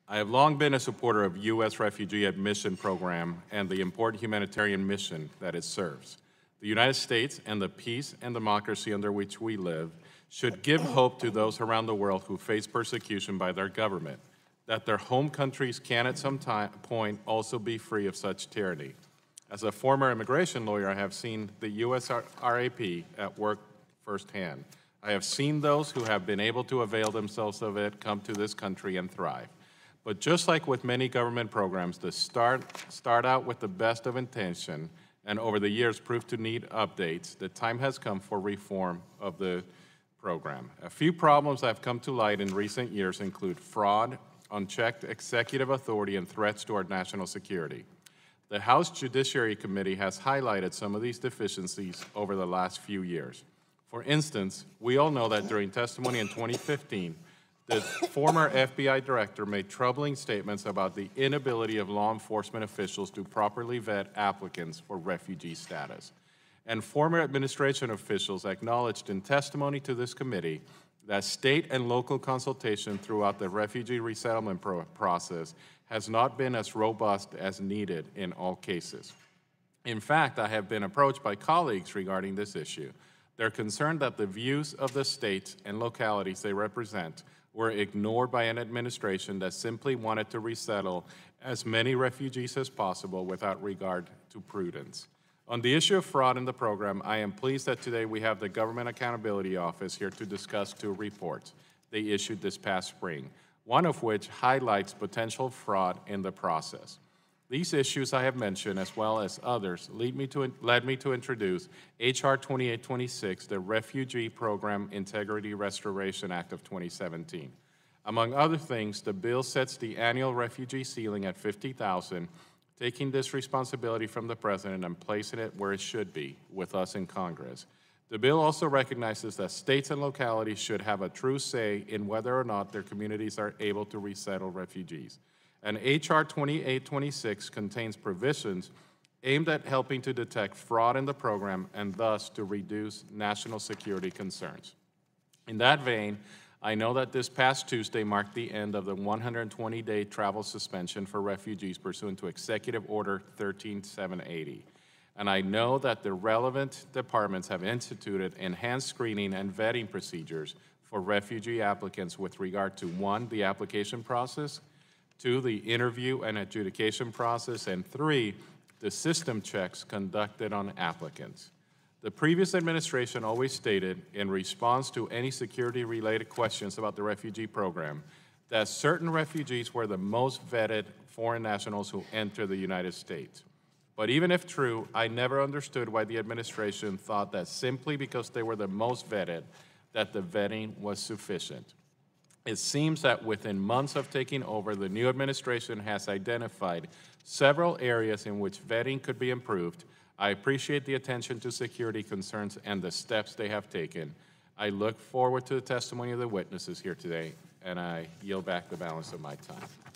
I have long been a supporter of U.S. refugee admission program and the important humanitarian mission that it serves. The United States and the peace and democracy under which we live should give hope to those around the world who face persecution by their government, that their home countries can at some point also be free of such tyranny. As a former immigration lawyer, I have seen the U.S. RAP at work firsthand. I have seen those who have been able to avail themselves of it come to this country and thrive. But just like with many government programs, the start out with the best of intention and over the years proved to need updates, the time has come for reform of the program. A few problems that have come to light in recent years include fraud, unchecked executive authority, and threats to our national security. The House Judiciary Committee has highlighted some of these deficiencies over the last few years. For instance, we all know that during testimony in 2015, the former FBI director made troubling statements about the inability of law enforcement officials to properly vet applicants for refugee status. And former administration officials acknowledged in testimony to this committee that state and local consultation throughout the refugee resettlement process has not been as robust as needed in all cases. In fact, I have been approached by colleagues regarding this issue. They're concerned that the views of the states and localities they represent were ignored by an administration that simply wanted to resettle as many refugees as possible without regard to prudence. On the issue of fraud in the program, I am pleased that today we have the Government Accountability Office here to discuss two reports they issued this past spring, one of which highlights potential fraud in the process. These issues I have mentioned, as well as others, led me to introduce H.R. 2826, the Refugee Program Integrity Restoration Act of 2017. Among other things, the bill sets the annual refugee ceiling at 50,000, taking this responsibility from the President and placing it where it should be, with us in Congress. The bill also recognizes that states and localities should have a true say in whether or not their communities are able to resettle refugees. And H.R. 2826 contains provisions aimed at helping to detect fraud in the program and thus to reduce national security concerns. In that vein, I know that this past Tuesday marked the end of the 120-day travel suspension for refugees pursuant to Executive Order 13780. And I know that the relevant departments have instituted enhanced screening and vetting procedures for refugee applicants with regard to 1, the application process, 2, the interview and adjudication process, and 3, the system checks conducted on applicants. The previous administration always stated, in response to any security-related questions about the refugee program, that certain refugees were the most vetted foreign nationals who enter the United States. But even if true, I never understood why the administration thought that simply because they were the most vetted, that the vetting was sufficient. It seems that within months of taking over, the new administration has identified several areas in which vetting could be improved. I appreciate the attention to security concerns and the steps they have taken. I look forward to the testimony of the witnesses here today, and I yield back the balance of my time.